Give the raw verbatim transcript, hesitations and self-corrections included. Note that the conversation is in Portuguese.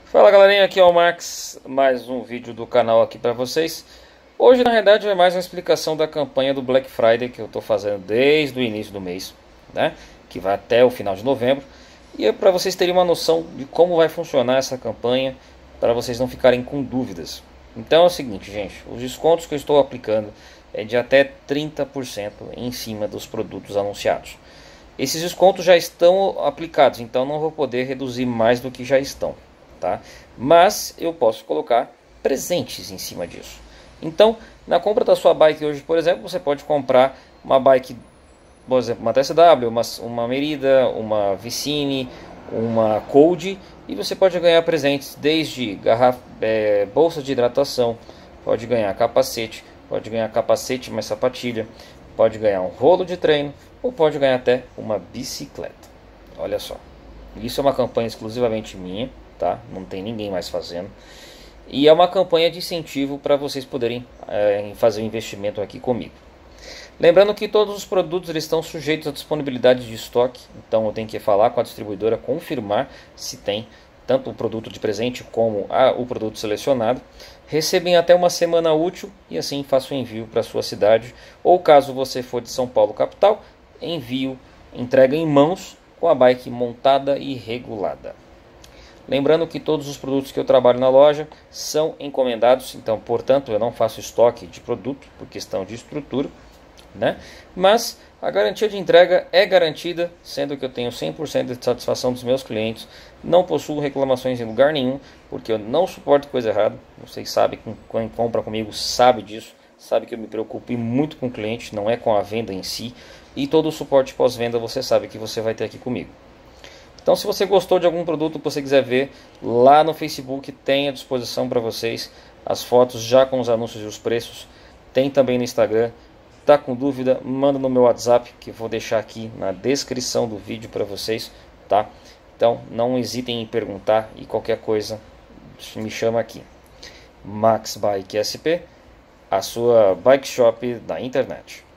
Fala galerinha, aqui é o Max, mais um vídeo do canal aqui para vocês. Hoje na realidade é mais uma explicação da campanha do Black Friday que eu estou fazendo desde o início do mês, né? Que vai até o final de novembro. E é para vocês terem uma noção de como vai funcionar essa campanha, para vocês não ficarem com dúvidas. Então é o seguinte, gente, os descontos que eu estou aplicando é de até trinta por cento em cima dos produtos anunciados. Esses descontos já estão aplicados, então não vou poder reduzir mais do que já estão. Tá? Mas eu posso colocar presentes em cima disso. Então, na compra da sua bike hoje, por exemplo, você pode comprar uma bike, por exemplo, uma T S W, uma, uma Merida, uma Vicine, uma Cold, e você pode ganhar presentes desde garrafa, é, bolsa de hidratação, pode ganhar capacete, pode ganhar capacete mais sapatilha, pode ganhar um rolo de treino, ou pode ganhar até uma bicicleta. Olha só, isso é uma campanha exclusivamente minha. Tá? Não tem ninguém mais fazendo. E é uma campanha de incentivo para vocês poderem é, fazer um investimento aqui comigo. Lembrando que todos os produtos eles estão sujeitos à disponibilidade de estoque. Então eu tenho que falar com a distribuidora, confirmar se tem tanto o produto de presente como a, o produto selecionado. Recebem até uma semana útil e assim faço o envio para a sua cidade. Ou caso você for de São Paulo capital, envio, entrega em mãos com a bike montada e regulada. Lembrando que todos os produtos que eu trabalho na loja são encomendados, então, portanto, eu não faço estoque de produto por questão de estrutura, né? Mas a garantia de entrega é garantida, sendo que eu tenho cem por cento de satisfação dos meus clientes, não possuo reclamações em lugar nenhum, porque eu não suporto coisa errada. Vocês sabem, quem compra comigo sabe disso, sabe que eu me preocupo muito com o cliente, não é com a venda em si, e todo o suporte pós-venda você sabe que você vai ter aqui comigo. Então, se você gostou de algum produto que você quiser ver, lá no Facebook tem à disposição para vocês as fotos já com os anúncios e os preços. Tem também no Instagram. Tá com dúvida? Manda no meu WhatsApp, que eu vou deixar aqui na descrição do vídeo para vocês, tá? Então, não hesitem em perguntar e qualquer coisa me chama aqui. Max Bike S P, a sua bike shop da internet.